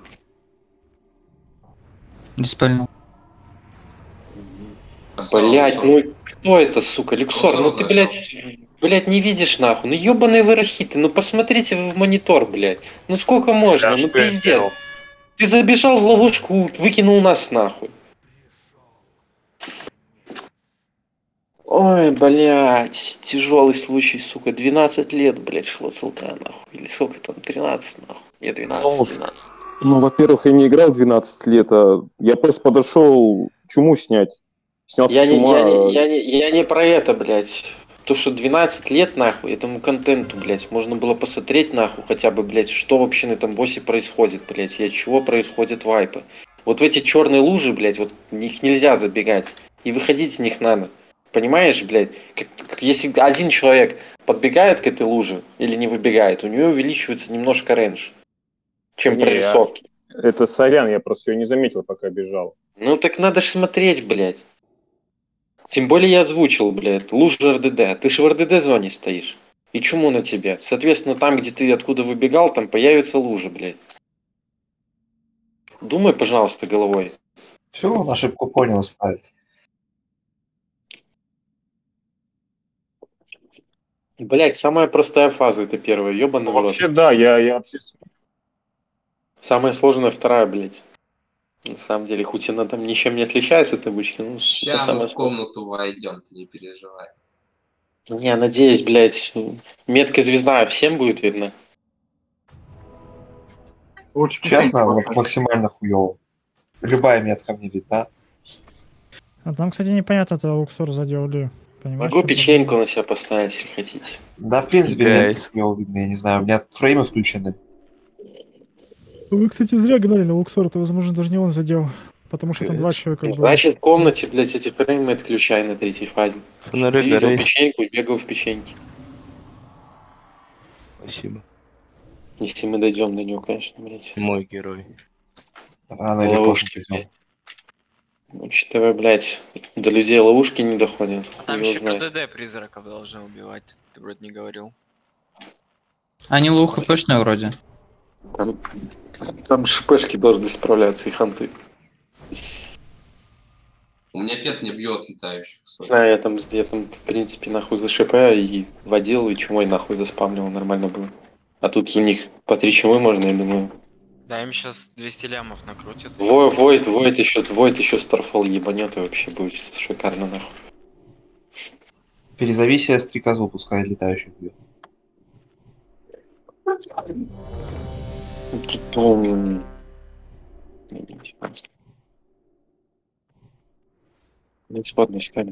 Speaker 4: Диспельнул.
Speaker 3: Блять, ну кто это, сука, Люксор,
Speaker 8: Люксор
Speaker 3: ну ты,
Speaker 8: возвращался.
Speaker 3: блядь, Блять, не видишь нахуй. Ну ебаные вы рахиты, ну посмотрите вы в монитор, блять. Ну сколько можно, ну
Speaker 6: что я
Speaker 3: пиздец.
Speaker 6: сделал?
Speaker 3: Ты забежал в ловушку, выкинул нас нахуй. Ой, блять, тяжелый случай, сука. двенадцать лет, блять, шло ссылка нахуй. Или сколько там, тринадцать нахуй. Не, двенадцать, двенадцать.
Speaker 9: Ну, во-первых, я не играл двенадцать лет, а я просто подошел чуму снять. Снялся
Speaker 3: Я не,
Speaker 9: чума.
Speaker 3: я, не, я, не, я не про это, блядь. То, что двенадцать лет, нахуй, этому контенту, блядь, можно было посмотреть, нахуй, хотя бы, блядь, что вообще на этом боссе происходит, блядь, и от чего происходят вайпы. Вот в эти черные лужи, блядь, вот в них нельзя забегать, и выходить из них надо. Понимаешь, блядь, как, как если один человек подбегает к этой луже или не выбегает, у нее увеличивается немножко рейндж, чем
Speaker 9: Не,
Speaker 3: прорисовки.
Speaker 9: я- Это сорян, я просто ее не заметил, пока бежал.
Speaker 3: Ну так надо ж смотреть, блядь. Тем более я озвучил, блядь, лужа эр дэ дэ. Ты же в эр дэ дэ зоне стоишь. И чему на тебе? Соответственно, там, где ты откуда выбегал, там появится лужа, блядь. Думай, пожалуйста, головой.
Speaker 10: Все, он ошибку понял, исправит.
Speaker 3: Блядь, самая простая фаза это первая, ёбаный
Speaker 9: Ну,
Speaker 3: в рот.
Speaker 9: вообще, да, я, я вообще...
Speaker 3: Самая сложная вторая, блядь. На самом деле, хоть она там ничем не отличается от обычной, ну, это
Speaker 8: Сейчас мы
Speaker 3: самое
Speaker 8: в
Speaker 3: сложное.
Speaker 8: комнату войдем, ты не переживай.
Speaker 3: Не, надеюсь, блядь, метка звезда всем будет видно.
Speaker 10: Честно, вот максимально хуёво. Любая метка мне видна.
Speaker 5: А там, кстати, непонятно, это Луксор задел ли. Понимаешь?
Speaker 3: Могу
Speaker 5: что
Speaker 3: печеньку на себя поставить, если хотите.
Speaker 10: Да, в принципе,
Speaker 6: Гайс.
Speaker 10: метки хуёво видны, я не знаю, у меня фреймы включены.
Speaker 5: Вы, кстати, зря гнали на Луксор, это, возможно, даже не он задел. Потому что там два человека было.
Speaker 3: Значит, в комнате, блядь, эти фреймы отключай на третьей фазе.
Speaker 6: Фонарик
Speaker 3: Ты видел
Speaker 6: горит.
Speaker 3: печеньку и бегал в печеньке.
Speaker 6: Спасибо.
Speaker 3: Если мы дойдем до него, конечно, блядь.
Speaker 6: Мой герой.
Speaker 10: Рано или поздно
Speaker 3: Ловушки,
Speaker 10: придём.
Speaker 3: блядь. Учитывая, блядь, до людей ловушки не доходят.
Speaker 1: Там
Speaker 3: Хуй
Speaker 1: еще
Speaker 3: его знает.
Speaker 1: эр дэ дэ призраков должны убивать. Ты вроде не говорил.
Speaker 4: Они лоу хпшные вроде.
Speaker 3: Там, там шпешки должны справляться и ханты.
Speaker 8: У меня пет не бьет летающих. сори.
Speaker 3: Знаю, я там, я там, в принципе, нахуй за ШП и водил, и чумой нахуй заспавнил, нормально было. А тут у них по три чумы можно, я думаю.
Speaker 1: Да, им сейчас двести лямов накрутят.
Speaker 3: Вой, Войд, Войд еще, Войд еще Старфол ебанет и вообще будет шикарно нахуй.
Speaker 10: Перезови себе стрекозу, пускай летающих бьет.
Speaker 3: Тут он... Неисходный стали.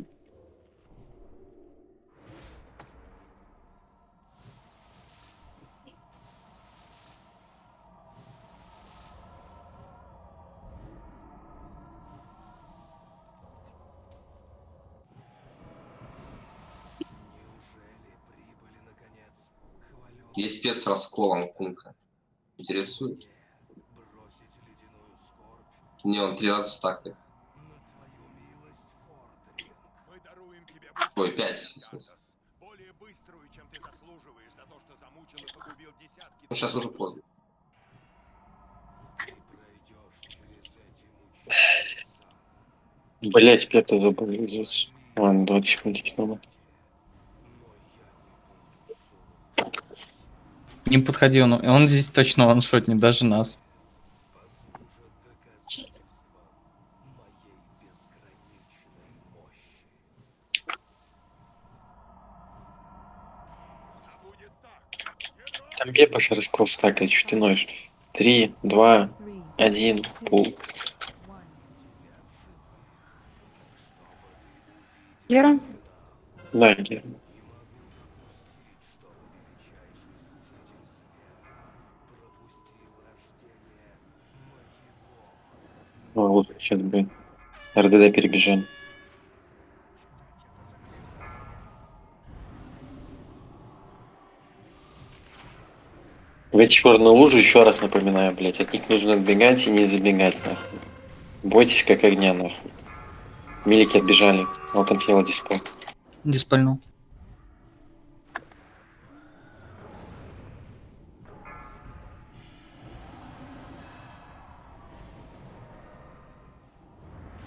Speaker 8: Есть спец с расколом кунка. Интересует? Не, он три раза стакает. Ой, пять. в смысле. Ну, сейчас уже поздно.
Speaker 3: Блять, пятый забыл здесь. Ладно, двадцать секунд снова.
Speaker 4: Не подходи, он, он здесь точно ваншотнет, даже нас.
Speaker 3: Там Гепаш раскол стакает, что ты ноешь. Три, два, один, пул.
Speaker 14: Гера?
Speaker 3: Да, Гера. О, вот сейчас бы эр дэ дэ перебежим. В эти черные лужи, еще раз напоминаю, блять, от них нужно отбегать и не забегать, нахуй. Бойтесь как огня, нахуй. Милики отбежали. Вот там тело диспо.
Speaker 4: Диспальнул.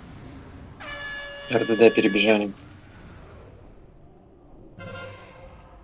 Speaker 3: эр дэ дэ перебежали.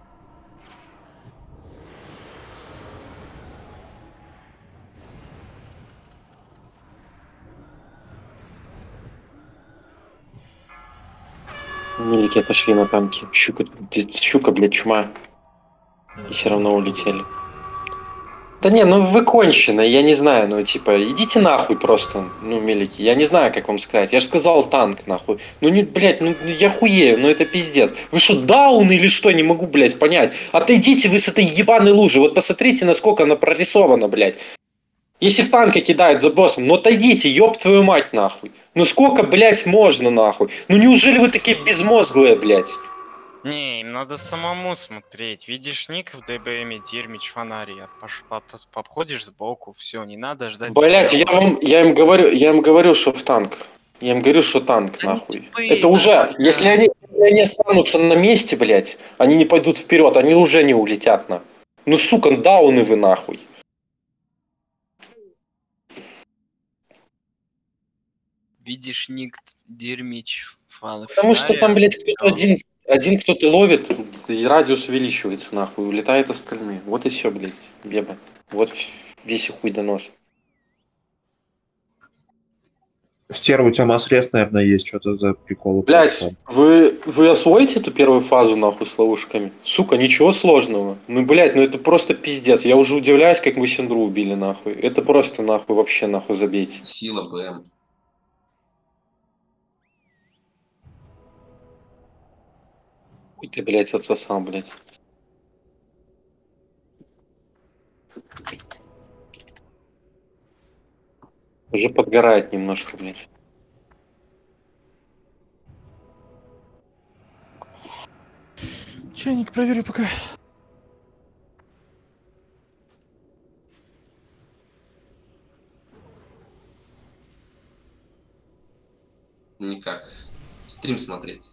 Speaker 3: Милики отошли на танки. Щука, щука, блядь, чума. И все равно улетели. Да не, ну вы конченые, я не знаю, ну типа, идите нахуй просто, ну, милики, я не знаю, как вам сказать, я же сказал танк, нахуй. Ну, не, блядь, ну, ну я хуею, ну это пиздец. Вы что, даун или что, не могу, блядь, понять. Отойдите вы с этой ебаной лужи, вот посмотрите, насколько она прорисована, блядь. Если в танка кидают за боссом, ну отойдите, ёб твою мать, нахуй. Ну сколько, блядь, можно, нахуй? Ну неужели вы такие безмозглые, блядь?
Speaker 1: Не, им надо самому смотреть. Видишь ник в ДБМе, Дирмич, фонарь, обходишь сбоку, все, не надо ждать.
Speaker 3: Блять, я вам, я им говорю, я им говорю, что в танк. Я им говорю, что танк, нахуй.
Speaker 1: тупые,
Speaker 3: Это уже,
Speaker 1: нахуй,
Speaker 3: если
Speaker 1: да.
Speaker 3: они, если они останутся на месте, блять, они не пойдут вперед, они уже не улетят, на. Ну сука, дауны вы нахуй.
Speaker 1: Видишь ник, Дирмич, фонарь.
Speaker 3: Потому что там, блядь, кто-то один, один кто-то ловит, и радиус увеличивается, нахуй, улетают остальные. Вот и все, блядь, беба. Вот весь хуй донос.
Speaker 10: Стерва, у тебя масс-рез, наверное, есть. Что-то за приколы.
Speaker 3: Блять, вы, вы освоите эту первую фазу, нахуй, с ловушками? Сука, ничего сложного. Ну, блять, ну это просто пиздец. Я уже удивляюсь, как мы Синдру убили, нахуй. Это просто, нахуй, вообще, нахуй, забейте.
Speaker 8: Сила БМ.
Speaker 3: Хуй ты, блять, отсосал, блять. Уже подгорает немножко, блять.
Speaker 5: Чайник проверю пока.
Speaker 8: Никак. Стрим смотреть.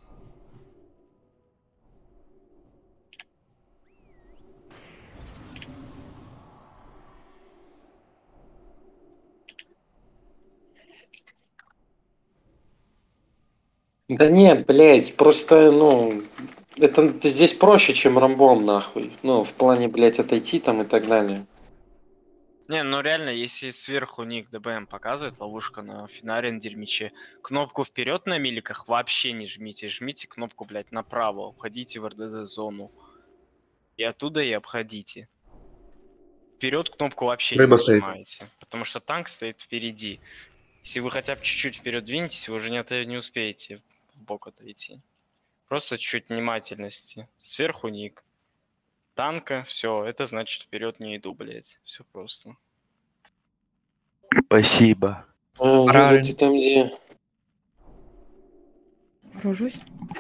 Speaker 3: Да не, блять, просто, ну, это здесь проще, чем рамбом, нахуй. Ну, в плане, блять, отойти там и так далее.
Speaker 1: Не, ну реально, если сверху ник ДБМ показывает ловушка на финаре, на Дирмиче, кнопку вперед на миликах вообще не жмите. Жмите кнопку, блядь, направо. Уходите в РДД-зону. И оттуда и обходите. Вперед кнопку вообще
Speaker 10: Рыба
Speaker 1: не
Speaker 10: стоит.
Speaker 1: нажимаете. Потому что танк стоит впереди. Если вы хотя бы чуть-чуть вперед двинетесь, вы уже не, от- не успеете в бок отойти. Просто чуть внимательности. Сверху ник. Танка, все, это значит вперед не иду, блядь. Все просто.
Speaker 6: Спасибо.
Speaker 3: А,
Speaker 4: Правильно.
Speaker 3: Юля, ты там где?
Speaker 14: Гружусь.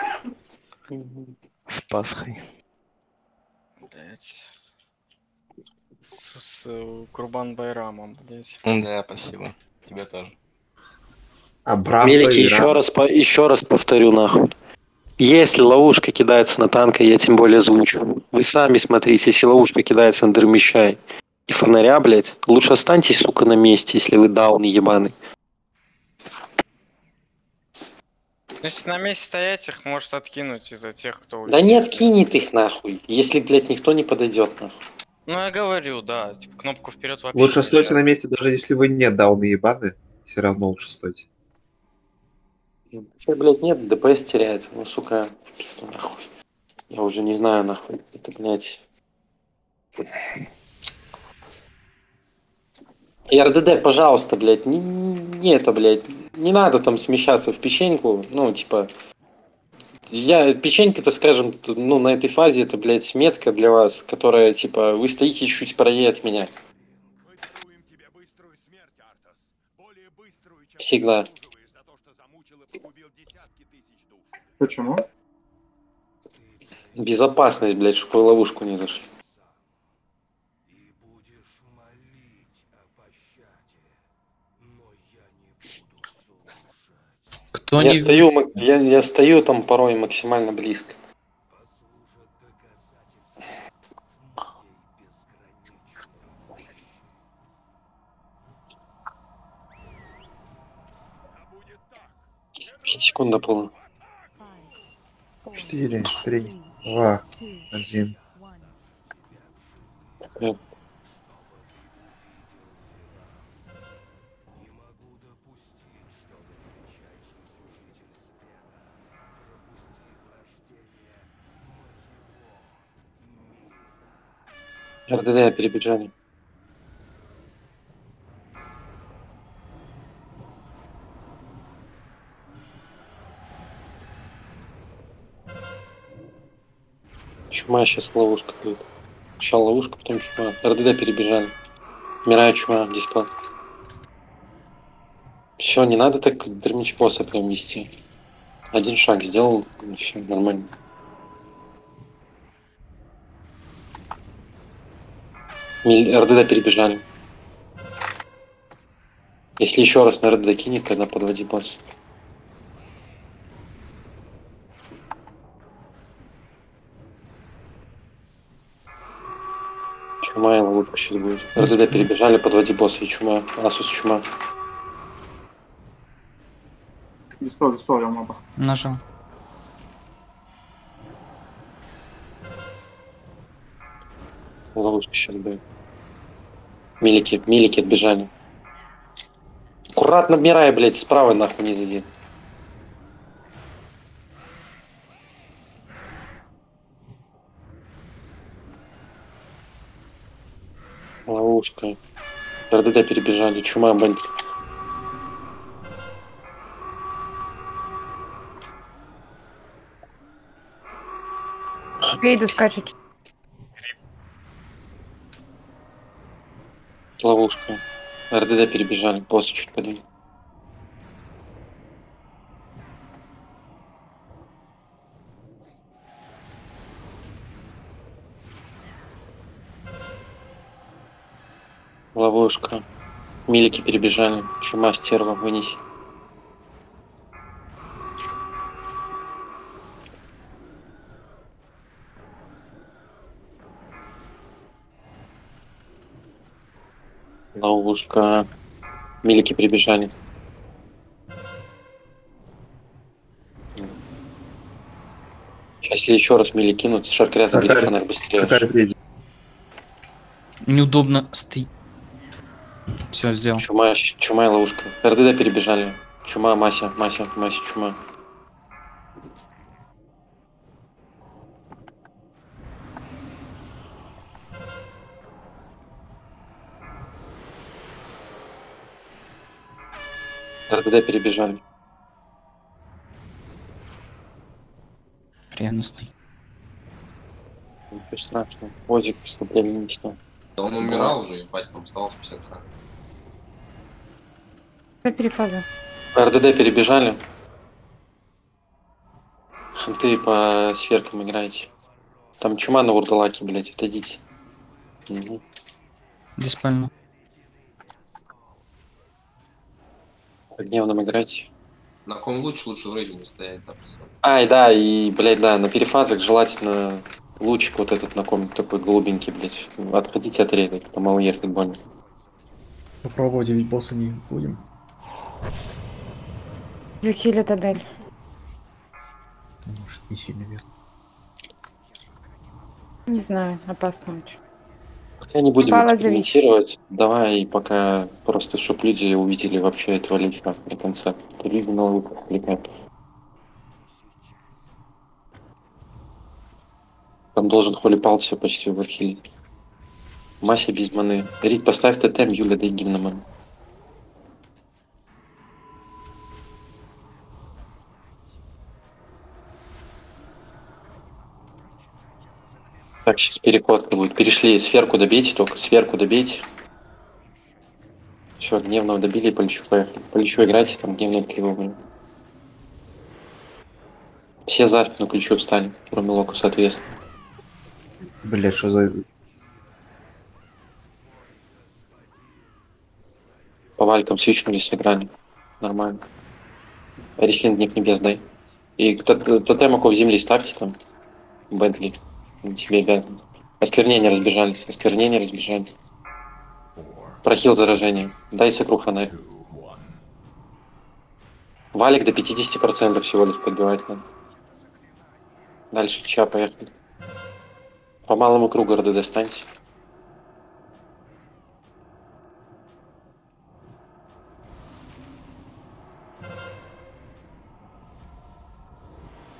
Speaker 6: С Пасхой.
Speaker 1: Блять. С, с э, Курбан Байрамом, блять.
Speaker 6: Да, спасибо. Тебе тоже.
Speaker 10: А Брампа
Speaker 3: Мелики,
Speaker 10: и
Speaker 3: еще
Speaker 10: Рам-
Speaker 3: раз, по- еще раз повторю, нахуй. Если ловушка кидается на танка, я тем более озвучу. Вы сами смотрите, если ловушка кидается на Дермеща и фонаря, блядь, лучше останьтесь, сука, на месте, если вы даун ебаный.
Speaker 1: Ну, если на месте стоять, их может откинуть из-за тех, кто
Speaker 3: Да
Speaker 1: улетел.
Speaker 3: не откинет их нахуй, если, блядь, никто не подойдет, нахуй.
Speaker 1: Ну, я говорю, да, типа, кнопку вперед вообще
Speaker 10: Лучше
Speaker 1: не
Speaker 10: стойте на
Speaker 1: жать.
Speaker 10: месте, даже если вы не дауны ебаны. Все равно лучше стойте.
Speaker 3: Вообще, блядь, нет, ДПС теряется, ну, сука, в пизду, нахуй. Я уже не знаю, нахуй, это, блядь... И РДД, пожалуйста, блядь, не, не это, блядь, не надо там смещаться в печеньку, ну, типа, я, печенька-то, скажем, т- ну, на этой фазе, это, блядь, метка для вас, которая, типа, вы стоите чуть правее от меня. Всегда.
Speaker 13: Почему?
Speaker 3: Безопасность, блядь, чтобы в ловушку не зашли.
Speaker 4: Кто
Speaker 3: Я
Speaker 4: не...
Speaker 3: стою, мак- я, я стою там порой максимально близко. Пять секунд до пола.
Speaker 10: Четыре, три, два, один.
Speaker 3: Э, РДД перебежали. Чума сейчас ловушка будет. Сначала ловушка, потом чума. РДД перебежали. Мирая чума, диспел. Все, не надо так дермич босса прям вести. Один шаг сделал, все нормально. Миль- РДД перебежали. Если еще раз на РДД кинет, тогда подводи босс. Чума и ловушка сейчас будет. РДД перебежали, подводи босса и чума. Асус чума.
Speaker 13: Диспел, диспел, я моба.
Speaker 4: Нажал.
Speaker 3: Ловушка сейчас будет. Милики, милики отбежали. Аккуратно обмирай, блядь, справа нахуй не зайди. Ловушка. РДД перебежали, чума, бандит.
Speaker 14: Гейду скачет.
Speaker 3: Ловушка. РДД перебежали, босс чуть подвинь. Ловушка. Милики перебежали. Чума, стерва, вынеси. Ловушка. Милики прибежали. Сейчас, если еще раз мили кинут, шаркря забери фонарь быстрее.
Speaker 4: Неудобно стоит. Все, сделал.
Speaker 3: Чума, чума и ловушка. РДД перебежали. Чума, Мася, Мася, Мася, чума. РДД перебежали.
Speaker 4: Ревностный.
Speaker 3: Ничего страшного. Озик поступление не читал.
Speaker 8: Да он умирал уже, ебать, там осталось пятьдесят фраг.
Speaker 14: Перефаза.
Speaker 3: РДД перебежали. Ханты по сферкам играете. Там чума на вурдалаке, блять, отойдите. Угу.
Speaker 4: Диспально.
Speaker 3: По гневным играйте.
Speaker 8: На ком луч лучше в рейде не стоять, да,
Speaker 3: Ай, да, и, блядь, да, на перефазах желательно лучик вот этот на ком такой голубенький, блядь. Отходите от рейда, там мало ехать больно.
Speaker 15: Попробовать ведь босса не будем.
Speaker 14: Захилит Адель.
Speaker 15: Может, не сильно вес.
Speaker 14: Не знаю, опасно очень.
Speaker 3: Пока не будем
Speaker 14: Пала
Speaker 3: экспериментировать, давай пока просто, чтобы люди увидели вообще этого личка до конца. Люди на лук отвлекают. Там должен холипал все почти вырхилить. Мася без маны. Рид, поставь тотем, Юля, дай гимн на ману. Так, сейчас переходка будет. Перешли, сферку добейте, только сферку добейте. Все, гневного добили и по лечу поехали. По лечу играйте, там гневный криво будет. Все за спину ключу встали, кроме локу, соответственно.
Speaker 10: Блять, что за...
Speaker 3: По валькам свичнулись, сыграли. Нормально. Рислинг дник небес дай. И тотемаков земли ставьте там. Бентли. Тебе обязан. Осквернения разбежались. Осквернения разбежались. Прохил заражение. Дай сокру фонарь. Валик до пятидесяти процентов всего лишь подбивать надо. Дальше ча, поехали. По малому кругу РД достаньте.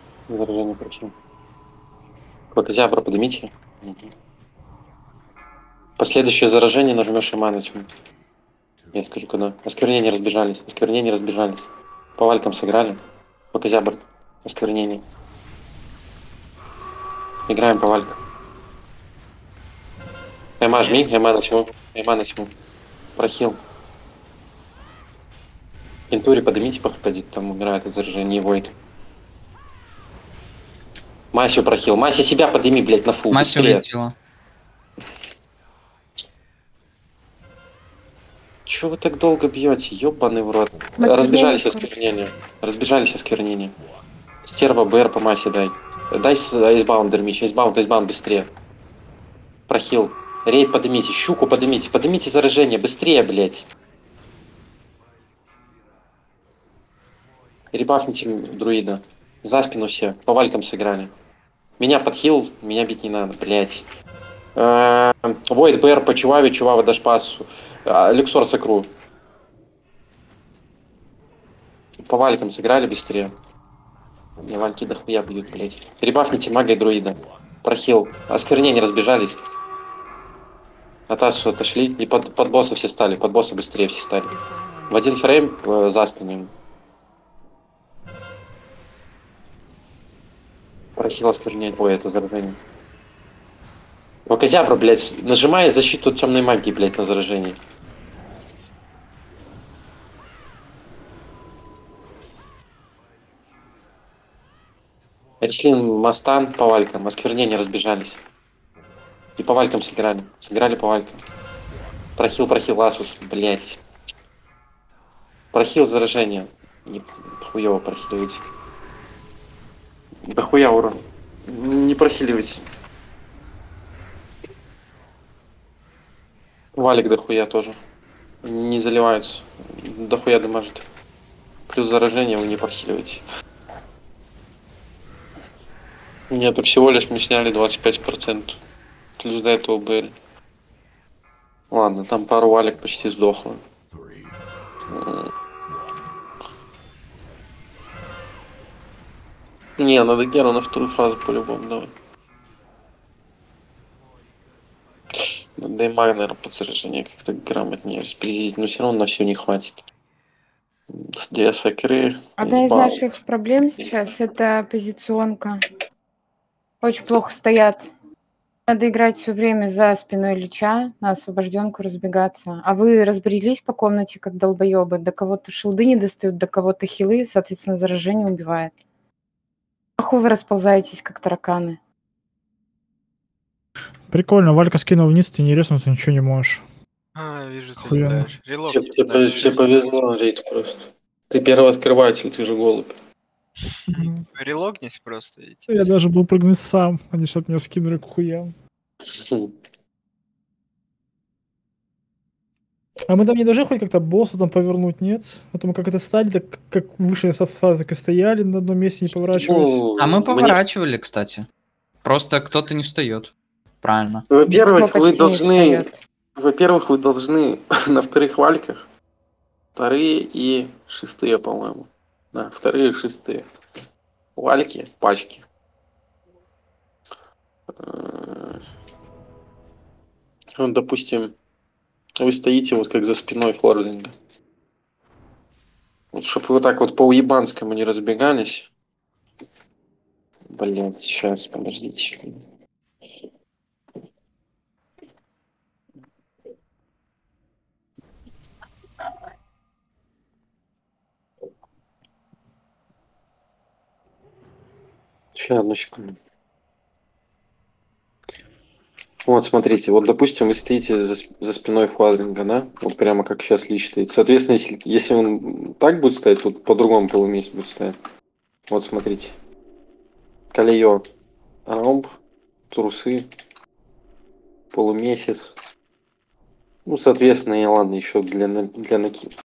Speaker 3: Заражение причем. Крокозябра поднимите. Угу. Последующее заражение нажмешь Имана тьму. Я скажу когда. Осквернения разбежались. Осквернения разбежались. По валькам сыграли. По козябр. Осквернение. Играем по валькам. Эма жми, Эма на тьму. Эма на тьму. Прохил. Интури поднимите, походит, там умирает от заражения, Войд. Масю прохил. Мася себя подними, блядь, на фул.
Speaker 4: Мася улетела.
Speaker 3: Чё вы так долго бьете? Ёбаный в рот.
Speaker 14: Маскирование
Speaker 3: Разбежались
Speaker 14: скоро.
Speaker 3: осквернения. Разбежались осквернения. Стерва БР по Масе дай. Дай с айсбаунд дермич. Айсбаунд, айсбаунд быстрее. Прохил. Рейд поднимите. Щуку поднимите. Поднимите заражение. Быстрее, блядь. Ребафните друида. За спину все. По валькам сыграли. Меня подхил. Меня бить не надо, блядь. Войд БР по Чуваве. Чувава Дашпасу. Люксор сокру. По валькам сыграли быстрее. Мне вальки дохуя бьют, блять. Ребафните мага и друида. Прохил. Осквернения разбежались. От Асу отошли. И под, под босса все стали. Под босса быстрее все стали. В один фрейм э, за спину. Прохил осквернение. Ой, это заражение. Вакозябра, блядь, нажимая защиту темной магии, блядь, на заражение. Реслин Мастан по валькам, осквернения разбежались. И по валькам сыграли. Сыграли по валькам. Прохил, прохил, Асус, блядь. Прохил заражение. Не хуёво прохиливать. Да хуя урон. Не прохиливать. Валик дохуя тоже. Не заливаются. Дохуя дамажит. Плюс заражение вы не прохиливаете. Нет, всего лишь мы сняли двадцать пять процентов. Плюс до этого были. Ладно, там пару валик почти сдохло. Не, надо Геру на вторую фазу по-любому давай. Надо и маг, наверное, под заражение как-то грамотнее распределить, но все равно на все не хватит. Две сокры.
Speaker 14: Одна из
Speaker 3: бал.
Speaker 14: наших проблем сейчас — это позиционка. Очень плохо стоят. Надо играть все время за спиной Лича, на освобожденку разбегаться. А вы разбрелись по комнате, как долбоебы. До кого-то шилды не достают, до кого-то хилы, соответственно, заражение убивает. Нахуй вы расползаетесь, как тараканы.
Speaker 5: Прикольно, Валька скинул вниз, ты не резнуться ничего не можешь.
Speaker 1: А, вижу, ты
Speaker 5: Охуенно.
Speaker 1: летаешь. Релог.
Speaker 3: Тебе, тебе, тебе повезло, Рейд, просто. Ты первый открыватель, ты же голубь.
Speaker 1: Релогнись просто. И
Speaker 5: Я даже был прыгнуть сам, они чтоб меня скинули к хуям. А мы там не должны хоть как-то босса там повернуть, нет? А то мы как это стали, так как вышли со фазы, так и стояли на одном месте, не поворачивались.
Speaker 4: А мы поворачивали, кстати. Просто кто-то не встает. Правильно.
Speaker 3: Во-первых, вы должны... Во-первых, вы должны на вторых вальках вторые и шестые, по-моему. Да, вторые и шестые. Вальки, пачки. Вот, допустим, вы стоите вот как за спиной Форзинга. Вот, чтобы вы так вот по уебанскому не разбегались. Блин, сейчас, подождите. Сейчас, одну секунду. Вот, смотрите, вот, допустим, вы стоите за, за спиной Фладринга, да? Вот прямо как сейчас Лич стоит. Соответственно, если, если он так будет стоять, тут по-другому полумесяц будет стоять. Вот, смотрите. Колеё, ромб, трусы, полумесяц. Ну, соответственно, и ладно, еще для, для накид.